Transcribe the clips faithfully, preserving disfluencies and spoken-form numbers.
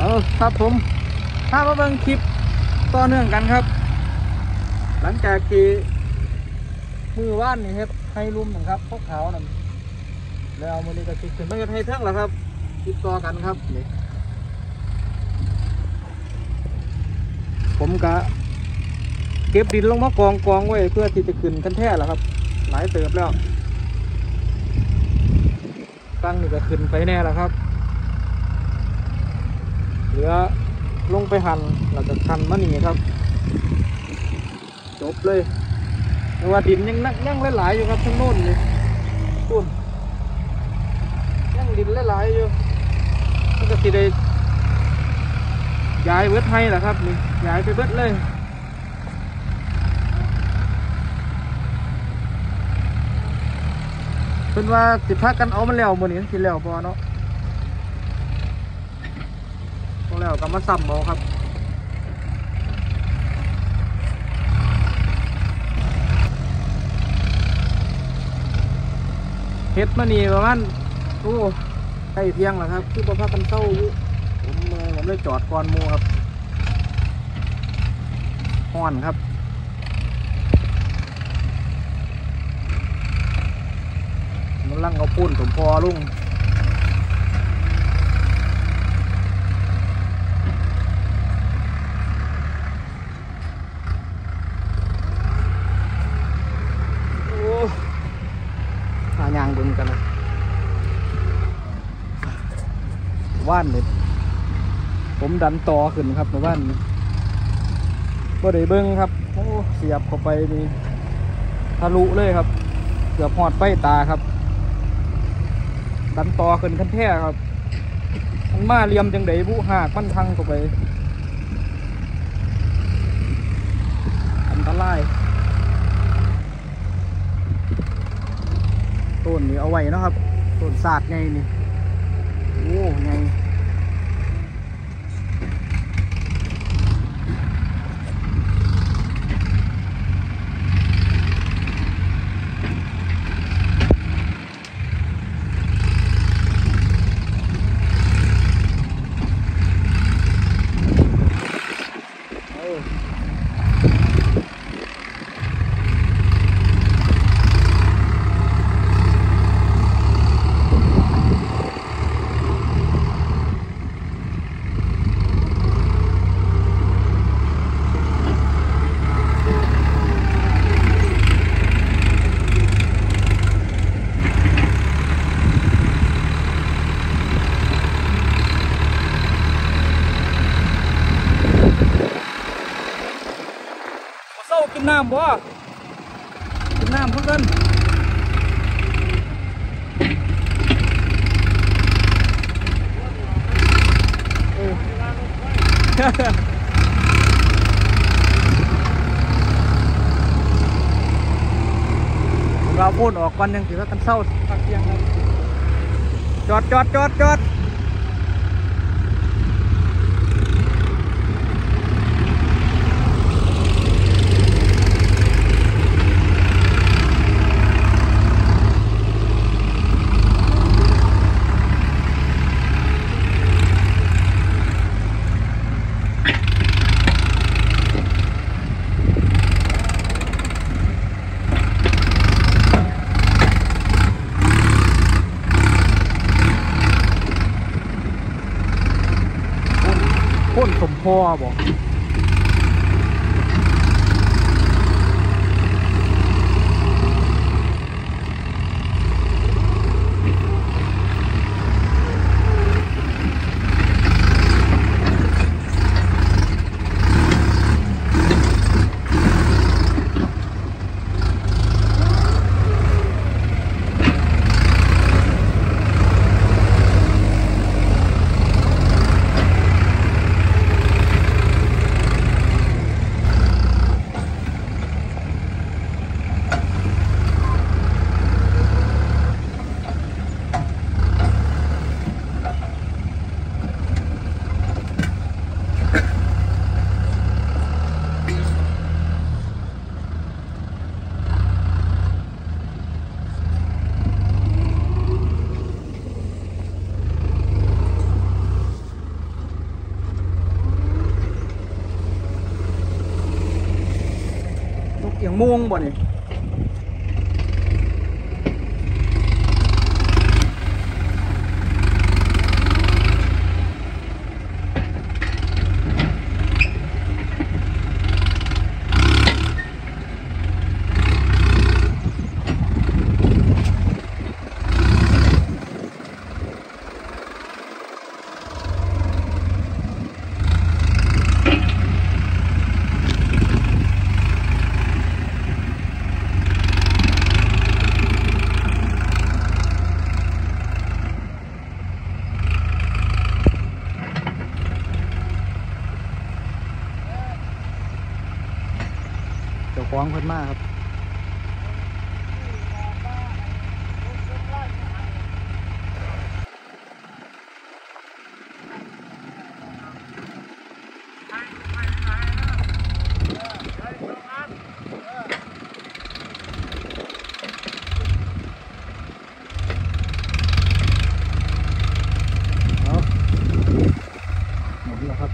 เอาครับผมถ้ามาเบิ่งคลิปต่อเนื่องกันครับหลังจากที่มือว่านนี่เฮ็ดให้ลุ่มนะครับพวกขาวนั่นแล้วมือนี้ก็คิดขึ้นมาเฮ็ดให้เทิงแล้วครับติดต่อกันครับนี่ผมก็เก็บดินลงมากองกองไว้เพื่อที่จะขึ้นกันแท้แล้วครับหลายเติบแล้วตั้งนี่ก็ขึ้นไปแน่แล้วครับเหลือลงไปหั่นแล้วก็คันมานี่ครับจบเลยแต่ว่าดินยังนักยังหลายๆอยู่ครับทั้งโน้นเลยต้นยังดินหลายๆอยู่มันก็สิได้ย้ายเบิดให้แหละครับนี่ย้ายไปเบิดเลยเป็นว่าสิพากันเอามันแล้วมื้อนี้สิแล้วบ่เนาะบ่แล้วก็มาซ้ำเอาครับเฮ็ดมานี่ประมาณโอ้ใกล้เที่ยงแล้วครับคือบ่พากันเช้าอยู่ผมผมเลยจอดก่อนหมู่ครับฮ้อนครับมันลั่งเอาปูนสมพอลุงโอ้หายางบึงกันนะว่านเลยผมดันต่อขึ้นครับในว่านบ่ได้เบิ้งครับโอ้เสียบเข้าไปนี่ทะลุเลยครับเกือบหอดไฟตาครับดันต่อขึ้นขั้นแท้ครับมันมาเลียมจังไดบุหากมันพังเข้าไปอันตรายต้นนี้เอาไว้นะครับต้นศาสตร์ไงนี่โอ้ไงกินน้ำบ่กินน้ำเพื่อนเราพ่นออกก่อนยังถือว่ากันเศร้าพักเที่ยงครับจอดจอดจอดจอดพ่นสมพอบอกม่วงบ่นี่เจ้าของเพิ่นมาครับเอาหมดแล้วครับ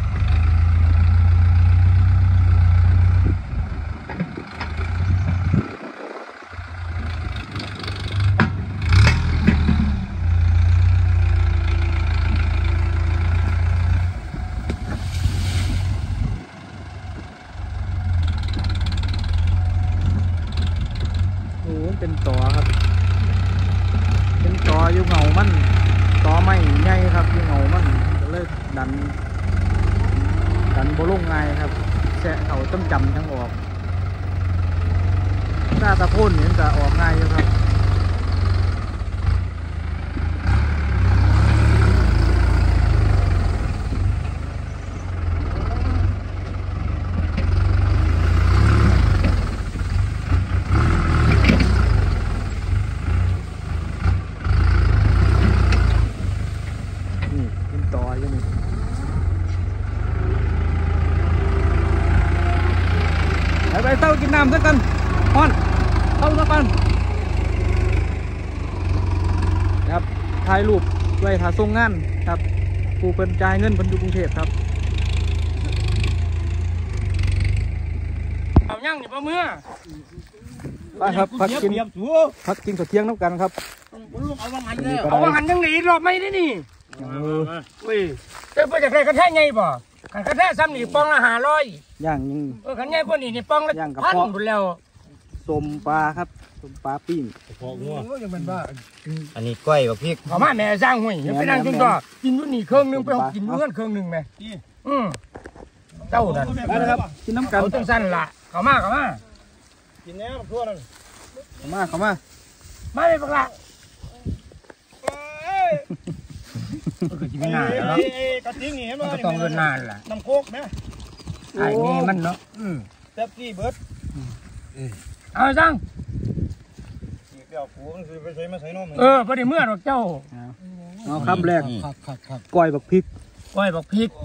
โอ้เป็นต่อครับเป็นต่ออยู่เงามันต่อไม่ใหญ่ครับอยู่เงามันก็เลยดันดันโบลุ่งไงครับแสะเขาต้องจำทั้งออกหน้าตะพ่นเนี่ยจะออกง่ายอยู่ครับไปเต้ากินน้ำสักกันฮอนเต้าสักกันครับถ่ายรูปไว้ถ่ายส่งงานครับผู้เป็นจ่ายเงินเพิ่นอยู่กรุงเทพครับเอาย่างนี่ปะเมื่อไปครับพักกินพักกินกับเที่ยงน้ำกันครับเอาวางหันเลยเอาวางหันยังหนีรอบไม่ได้นี่เว้ยเจ้าไปจากไหนกระแทกไงบ่ขันกระแทกซ้ำนี่ปองละห้าร้อยย่างยังเออขันไงพวกนี้นี่ปองละพันหมดแล้วสมปลาครับสมปลาปิ้งพองัวยังเป็นบ้าอันนี้ก้อยกับพริกเขามาแม่สร้างห่วยไปนั่งกินต่อกินนู่นนี่เครื่องนึงไปเอากินเงื่อนเครื่องนึงไหมอืมเจ้านั่นนะครับกินน้ำกันต้องสั้นละเขามาเขามากินแน่ทั่วนั่นเขามาเขามามาเลยปะละก็คือจีนานแล้วกระทิ้งนี่เห็นไหมก็ต้องเดินนานล่ะน้ำโคกนะไอ้นี่มันเนาะแซ่บซี่เบิร์ดเอาจังเดี๋ยวผัวมันคือไปใช้มาใช้นมเออพอดีเมื่อหรอกเจ้าเอาคำแรกก้อยบักพริกก้อยบักพริก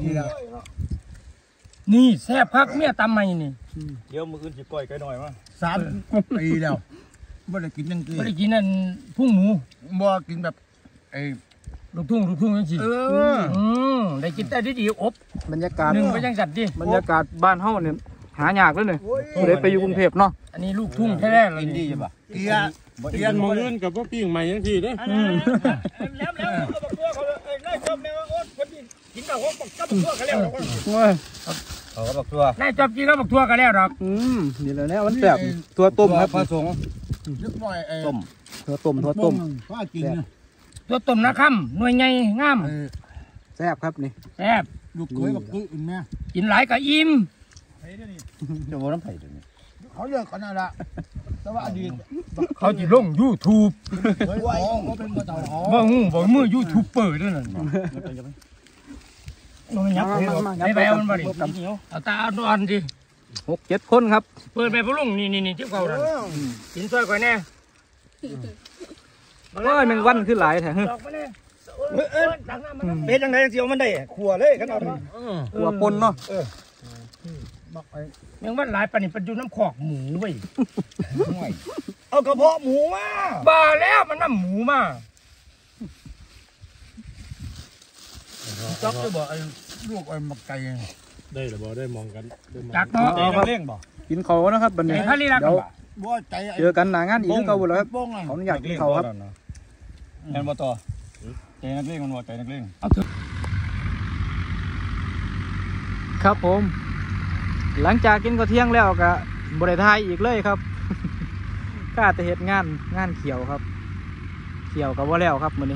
นี่แซ่บพักเมียตำใหม่นี่เดี๋ยวมืออื่นจะก้อยไก่หน่อยมั้ยสามปีแล้วไม่ได้กินยังกินไม่ได้กินนั่นพุ่งหมูบ่กินแบบไอ้ลูกทุ่งลูกทุ่งยังสิเอออืมได้กินแต่ดีๆอบบรรยากาศหนึ่งไปยังจัดดิบรรยากาศบ้านเฮาเนี่ยหายากเลยเนี่ยไม่ได้ไปอยู่กรุงเทพเนาะอันนี้ลูกทุ่งแท้ๆเลยดีใช่ปะเกียร์เกียร์มืออื่นกับพวกปิ้งใหม่ยังสิเด้แล้วแล้วเขาบอกตัวเขาเอ้ยนายจอบเนี่ยโอ๊ตคนกินกินกับพวกกับตัวกันแล้วเขาก็บอกตัวนายจอบกินก็บอกตัวกันแล้วหรอกอืมนี่แหละเนี่ยมันแบบตัวต้มครับผสมลึกหน่อยต้มตัวต้มตัวต้มว่ากินตัวต้มนะค่ำหน่วยไงงามแซ่บครับนี่แซ่บลูกเขยกับกุ้งอิ่มแม่กินหลายกับอิ่มจะว่าน้ำไผ่เดี๋ยวนี้เขาเยอะกันนั่นแหละแต่ว่าอดีตเขาจะลงยูทูบว่าหูบอกมือยูทูบเปิดด้วยนั่นมันยับไปไปเอามันมาดิเอาตาเอาตัวอันดิหกเจ็ดคนครับเปิดไปพลุงนี่นี่นี่ที่เขากินซอยก่อนแน่โอ้ยแมงวันขึ้นหลายแท้เป็นยังไงเสียวมันได้ขัวเลยกันเอาขัวปนเนาะแมงวันหลายปานนี่เป็นอยู่น้ำขอกหมูไว้เอากระเพาะหมูมาบ้าแล้วมันน้ำหมูมาจ๊อกจะบอกไอ้ลูกไอ้หมักไก่ได้หรือบ่ได้มองกันจักเนาะเร่งบ่กินเขานะครับบัดนี้เดี๋ยวเจอกันหน้างานอีกเขาบุแล้วครับเขาอยากกินเขาครับเงินบ่ต่อใจนักเลงมันบ่ใจนักเลงครับผมหลังจากกินข้าวเที่ยงแล้วก็บริทายอีกเลยครับข้าจะเฮ็ดงานงานเขียวครับเขียวกับว่าแล้วครับมื้อนี้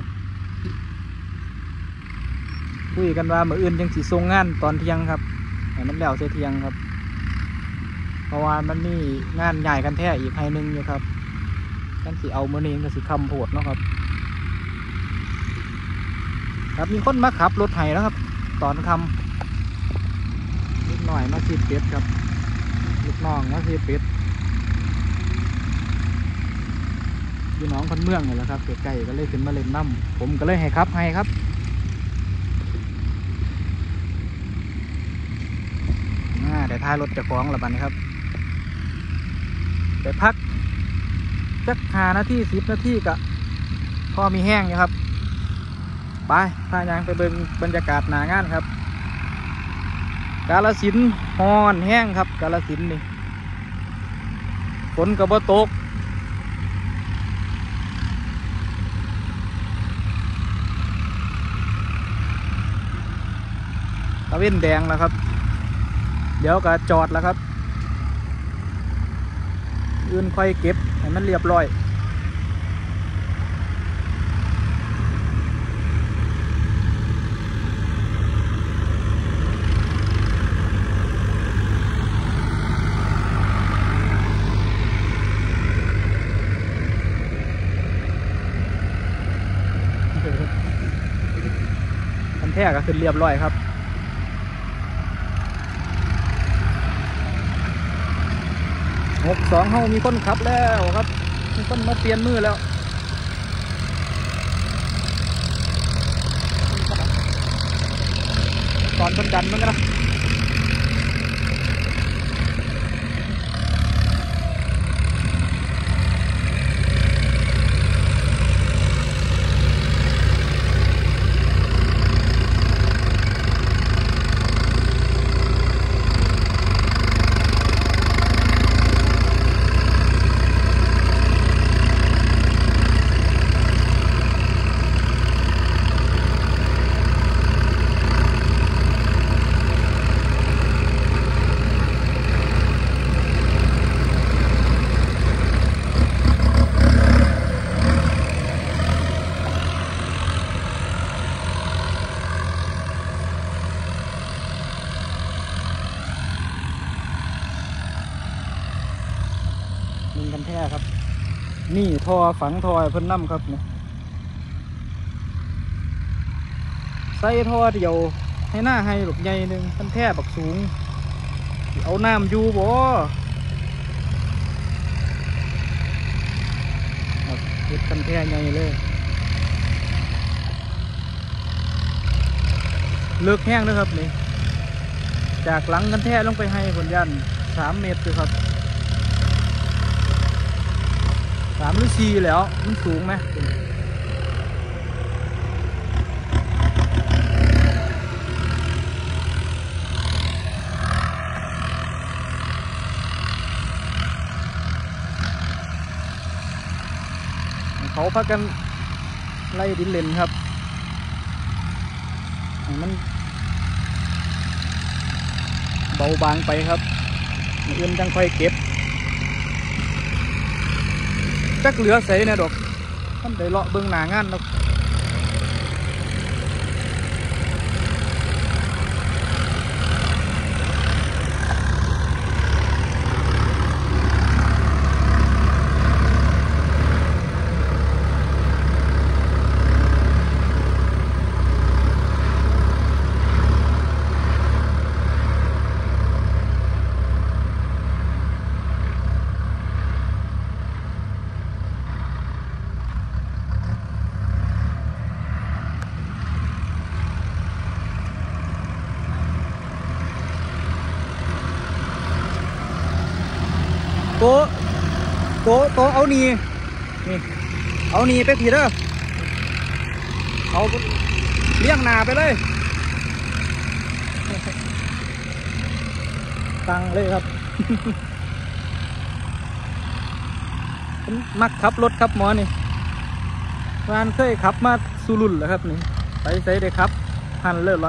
คุยกันว่ามื้ออื่นยังสิส่งงานตอนเที่ยงครับให้มันแล้วเสียเที่ยงครับเพราะว่ามันมีงานใหญ่กันแท้อีกให้นึงอยู่ครับกันสิเอามื้อนี้ก็สิคำโพดเนาะครับครับมีคนมาขับรถไถแล้วครับตอนคำนิดหน่อยมาซีดเป็ดครับลูกน้องมาซีดเป็ดพี่น้องคนเมืองนี่แหละครับใกล้ๆก็เลยขึ้นมาเล่นน้ำผมก็เลยให้ครับให้ครับแต่ท้ายรถจะคล้องละบัดนี้ครับไปพักสักห้านาทีสิบนาทีก็พอมีแห้งอยู่ครับไปพายางไปเบิ่งบรรยากาศหน้างานครับกาฬสินธุ์ฮอนแห้งครับกาฬสินธุ์นี่ฝนก็บ่ตกตะเว้นแดงแล้วครับเดี๋ยวก็จอดแล้วครับอื่นค่อยเก็บให้มันเรียบร้อยคันแท้ก็ขึ้นเรียบร้อยครับหกสองเฮามีคนขับแล้วครับมีคนมาเปลี่ยนมือแล้วตอนคนดันมันกันนะมิงกันแท้ครับนี่ทอฝังทอเพิ่นน้ำครับเนี่ยใส่ทอเดียวให้หน้าให้หลบใหญ่หนึ่งกันแท้บักสูงเอาน้ำอยู่บ่เฮ็ดกันแท้ใหญ่เลยเลิกแห้งนะครับนี่จากหลังกันแท้ลงไปให้ผลยันสามเมตรเลยครับสามหรือสี่แล้วมันสูงไหมเขาพักกันไล่ดินเลนครับมันเบาบางไปครับเอื้อนจังค่อยเก็บจักเหลือใส่เนี่ยดอกท่านได้เลาะเบื้องหน้างานแล้วโตโตโตเอานีนี่เอานีไปผีเด้อเอาเลี้ยงนาไปเลยตั้งเลยครับเป็นมักขับรถครับหมอนี่งานเคยขับมาสุรุ่นแล้วครับนี่ไปใส่ได้ครับหันเลิศละ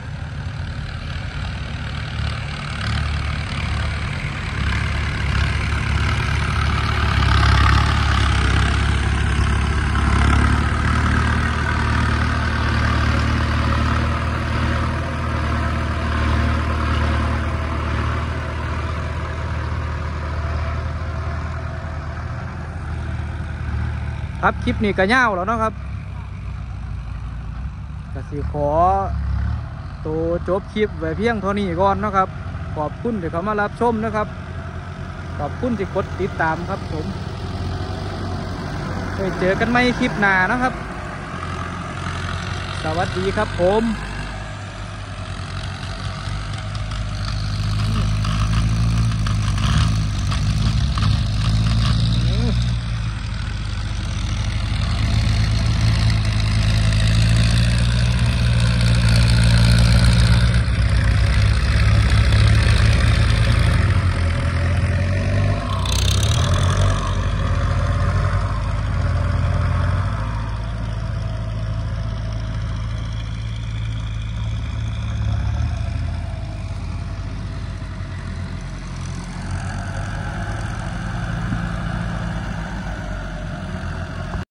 ครับคลิปนี้ก็ยาวแล้วเนาะครับก็สิขอตัวจบคลิปไว้เพียงเท่านี้ก่อนเนาะครับขอบคุณที่เขามารับชมนะครับขอบคุณที่กดติดตามครับผมไปเจอกันใหม่คลิปหน้านะครับสวัสดีครับผม